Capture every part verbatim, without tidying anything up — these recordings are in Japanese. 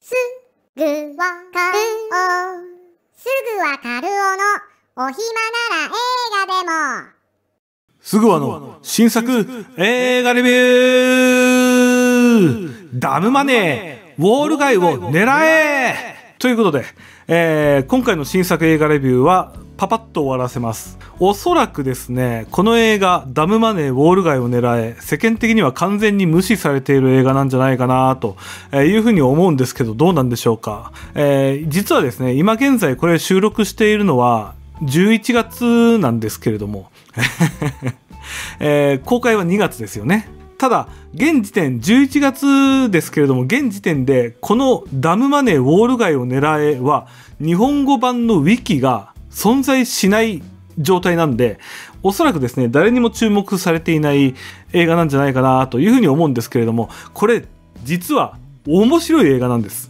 すぐわかるおすぐわかるおのお暇なら映画でもすぐわの新作映画レビューダムマネーウォール街を狙えということで、えー、今回の新作映画レビューはパパッと終わらせます。おそらくですね、この映画ダムマネーウォール街を狙え、世間的には完全に無視されている映画なんじゃないかなというふうに思うんですけど、どうなんでしょうか。えー、実はですね、今現在これ収録しているのはじゅういちがつなんですけれども、えー、公開はにがつですよね。ただ現時点じゅういちがつですけれども、現時点でこのダムマネーウォール街を狙えは日本語版のウィキが存在しない状態なんで、おそらくですね、誰にも注目されていない映画なんじゃないかなというふうに思うんですけれども、これ実は面白い映画なんです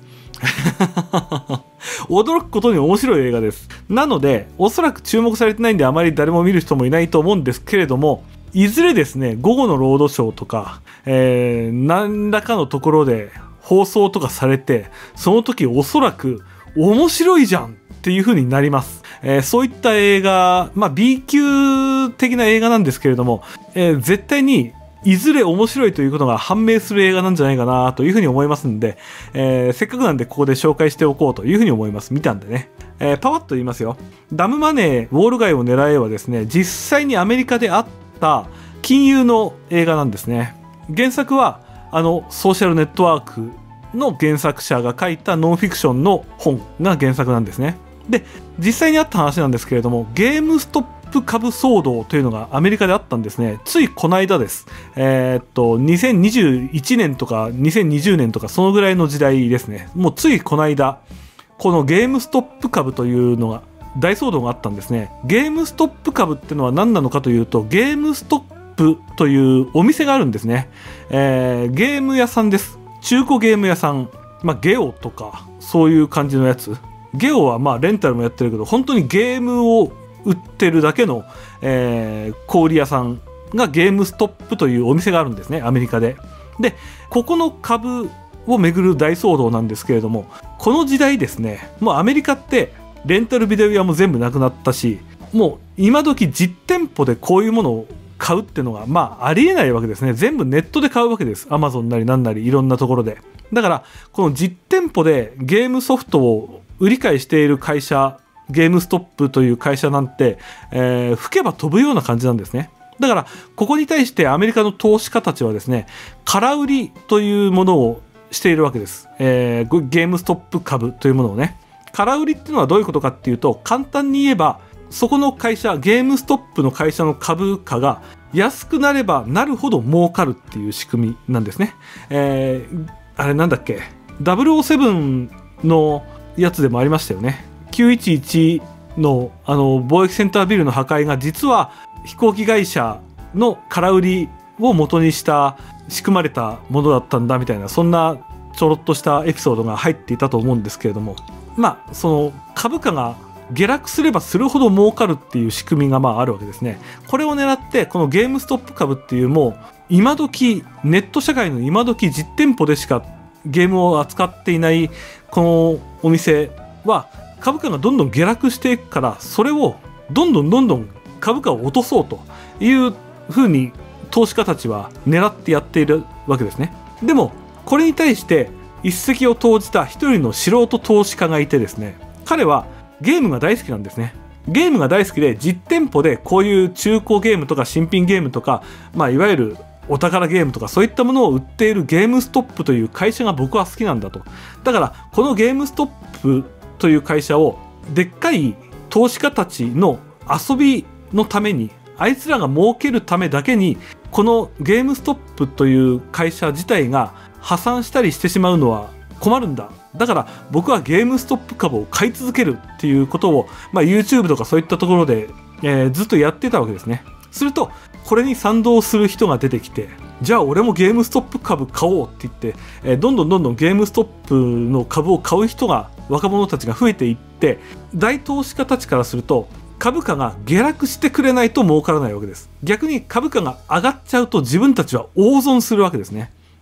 驚くことに面白い映画です。なのでおそらく注目されてないんで、あまり誰も見る人もいないと思うんですけれども、いずれですね、午後のロードショーとか、えー、何らかのところで放送とかされて、その時おそらく面白いじゃんっていう風になります。えー、そういった映画、まあ B 級的な映画なんですけれども、えー、絶対にいずれ面白いということが判明する映画なんじゃないかなというふうに思いますんで、えー、せっかくなんでここで紹介しておこうというふうに思います。見たんでね。えー、パワッと言いますよ。ダムマネーウォール街を狙えはですね、実際にアメリカであった金融の映画なんですね。原作はあのソーシャルネットワークの原作者が書いたノンフィクションの本が原作なんですね。で、実際にあった話なんですけれども、ゲームストップ株騒動というのがアメリカであったんですね。ついこの間です。えー、っとにせんにじゅういちねんとかにせんにじゅうねんとかそのぐらいの時代ですね。もうついこの間、このゲームストップ株というのが大騒動があったんですね。ゲームストップ株ってのは何なのかというと、ゲームストップというお店があるんですね。えー、ゲーム屋さんです。中古ゲーム屋さん、まあ、ゲオとかそういう感じのやつ。ゲオはまあレンタルもやってるけど、本当にゲームを売ってるだけの、えー、小売屋さんがゲームストップというお店があるんですね、アメリカで。で、ここの株をめぐる大騒動なんですけれども、この時代ですね、もうアメリカってレンタルビデオ屋も全部なくなったし、もう今時実店舗でこういうものを買うっていうのがまあありえないわけですね。全部ネットで買うわけです。アマゾンなりなんなりいろんなところで。だからこの実店舗でゲームソフトを売り買いしている会社、ゲームストップという会社なんて、えー、吹けば飛ぶような感じなんですね。だからここに対してアメリカの投資家たちはですね、空売りというものをしているわけです。えー、ゲームストップ株というものをね。空売りっていうのはどういうことかっていうと、簡単に言えばそこの会社、ゲームストップの会社の株価が安くなればなるほど儲かるっていう仕組みなんですね。えー、あれなんだっけ、ダブルオーセブンのやつでもありましたよね。きゅういちいちのあの貿易センタービルの破壊が実は飛行機会社の空売りを元にした仕組まれたものだったんだみたいな、そんなちょろっとしたエピソードが入っていたと思うんですけれども、まあその株価が下落すればするほど儲かるっていう仕組みがまああるわけですね。これを狙ってこのゲームストップ株っていうもう今時ネット社会の今時実店舗でしかゲームを扱っていないこのお店は株価がどんどん下落していくから、それをどんどんどんどん株価を落とそうというふうに投資家たちは狙ってやっているわけですね。でもこれに対して一石を投じた一人の素人投資家がいてですね、彼はゲームが大好きなんですね。ゲームが大好きで実店舗でこういう中古ゲームとか新品ゲームとか、まあいわゆるお宝ゲームとかそういったものを売っているゲームストップという会社が僕は好きなんだと。だからこのゲームストップという会社をでっかい投資家たちの遊びのために、あいつらが儲けるためだけにこのゲームストップという会社自体が破産したりしてしまうのは困るんだ。だから僕はゲームストップ株を買い続けるっていうことを、まあ、YouTube とかそういったところで、えー、ずっとやってたわけですね。するとこれに賛同する人が出てきて、じゃあ俺もゲームストップ株買おうって言って、えー、どんどんどんどんゲームストップの株を買う人が、若者たちが増えていって、大投資家たちからすると株価が下落してくれないと儲からないわけです。逆に株価が上がっちゃうと自分たちは大損するわけですね。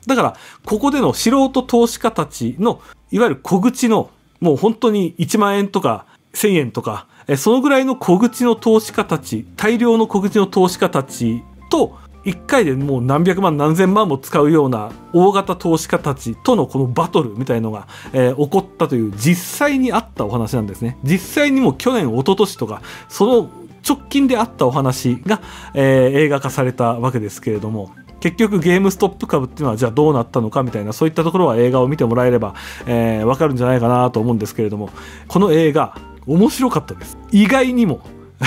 だから、ここでの素人投資家たちの、いわゆる小口の、もう本当にいちまんえんとかせんえんとか、えそのぐらいの小口の投資家たち、大量の小口の投資家たちと、いっかいでもう何百万何千万も使うような大型投資家たちとのこのバトルみたいのが、えー、起こったという実際にあったお話なんですね。実際にも去年、一昨年とか、その直近であったお話が、えー、映画化されたわけですけれども、結局ゲームストップ株っていうのはじゃあどうなったのかみたいな、そういったところは映画を見てもらえれば、えー、わかるんじゃないかなと思うんですけれども、この映画面白かったです。意外にも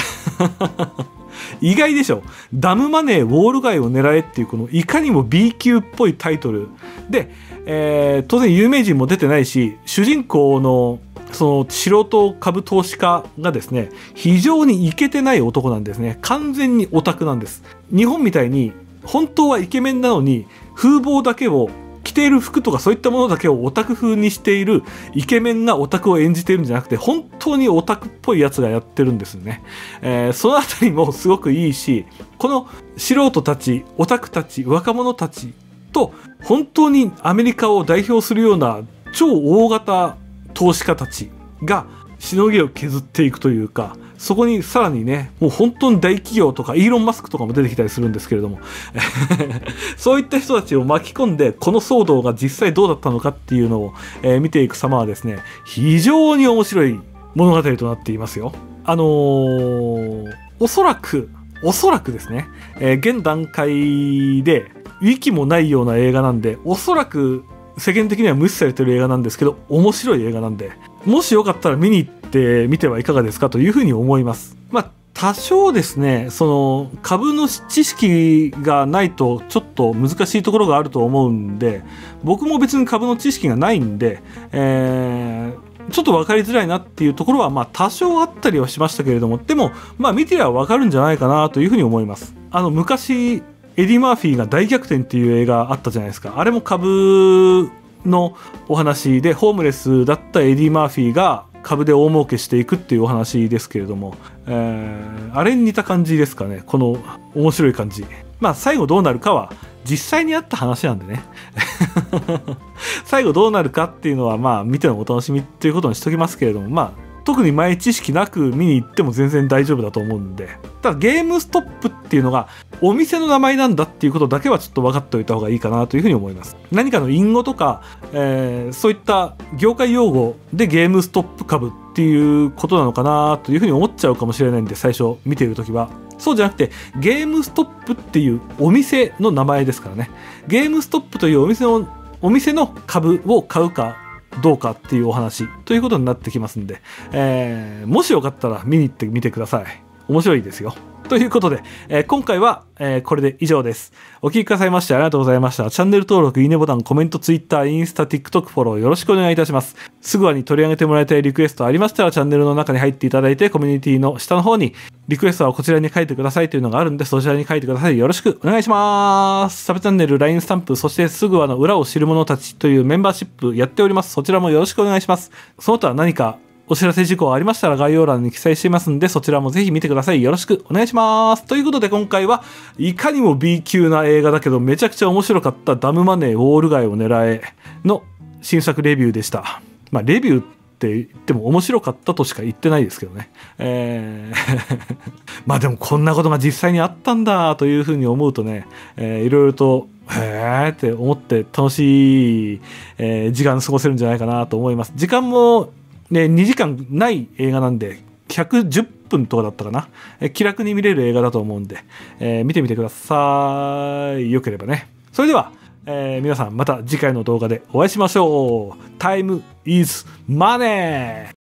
意外でしょ。ダムマネーウォール街を狙えっていうこのいかにも B 級っぽいタイトルで、えー、当然有名人も出てないし、主人公のその素人株投資家がですね、非常にイケてない男なんですね。完全にオタクなんです。日本みたいに本当はイケメンなのに風貌だけを、着ている服とかそういったものだけをオタク風にしているイケメンがオタクを演じているんじゃなくて、本当にオタクっぽいやつがやってるんですね。えー、そのあたりもすごくいいし、この素人たち、オタクたち、若者たちと本当にアメリカを代表するような超大型投資家たちがしのぎを削っていくというか、そこにさらにね、もう本当に大企業とかイーロン・マスクとかも出てきたりするんですけれどもそういった人たちを巻き込んで、この騒動が実際どうだったのかっていうのを、えー、見ていく様はですね、非常に面白い物語となっていますよ。あのー、おそらくおそらくですね、えー、現段階でウィキもないような映画なんで、おそらく世間的には無視されてる映画なんですけど、面白い映画なんで、もしよかったら見に行ってみてはいかがですかというふうに思います。まあ多少ですね、その株の知識がないとちょっと難しいところがあると思うんで、僕も別に株の知識がないんで、えー、ちょっと分かりづらいなっていうところはまあ多少あったりはしましたけれども、でもまあ見てりゃ分かるんじゃないかなというふうに思います。あの昔エディ・マーフィーが大逆転っていう映画あったじゃないですか。あれも株のお話で、ホームレスだったエディ・マーフィーが株で大儲けしていくっていうお話ですけれども、えー、あれに似た感じですかね。この面白い感じ。まあ最後どうなるかは実際にあった話なんでね最後どうなるかっていうのはまあ見てのお楽しみっていうことにしときますけれども、まあ特に前知識なく見に行っても全然大丈夫だと思うんで、ただゲームストップっていうのがお店の名前なんだっていうことだけはちょっと分かっておいた方がいいかなというふうに思います。何かの隠語とか、えー、そういった業界用語でゲームストップ株っていうことなのかなというふうに思っちゃうかもしれないんで、最初見ているときは。そうじゃなくて、ゲームストップっていうお店の名前ですからね。ゲームストップというお店の、お店の株を買うかどうかっていうお話ということになってきますんで、えー、もしよかったら見に行ってみてください。面白いですよ。ということで、えー、今回は、えー、これで以上です。お聞きくださいましてありがとうございました。チャンネル登録、いいねボタン、コメント、ツイッター、インスタ、TikTok フォローよろしくお願いいたします。すぐはに取り上げてもらいたいリクエストありましたら、チャンネルの中に入っていただいて、コミュニティの下の方にリクエストはこちらに書いてくださいというのがあるんで、そちらに書いてください。よろしくお願いします。サブチャンネル、ライン スタンプ、そしてすぐはの裏を知る者たちというメンバーシップやっております。そちらもよろしくお願いします。その他何かお知らせ事項ありましたら概要欄に記載していますんで、そちらもぜひ見てください。よろしくお願いします。ということで今回はいかにも B 級な映画だけどめちゃくちゃ面白かったダムマネーウォール街を狙えの新作レビューでした。まあレビューって言っても面白かったとしか言ってないですけどね。えーまあでもこんなことが実際にあったんだというふうに思うとね、えー、いろいろとへーって思って楽しい、えー、時間過ごせるんじゃないかなと思います。時間もね、にじかんない映画なんで、ひゃくじゅっぷんとかだったかな。え気楽に見れる映画だと思うんで、えー、見てみてください。よければね。それでは、えー、皆さんまた次回の動画でお会いしましょう。Time is money!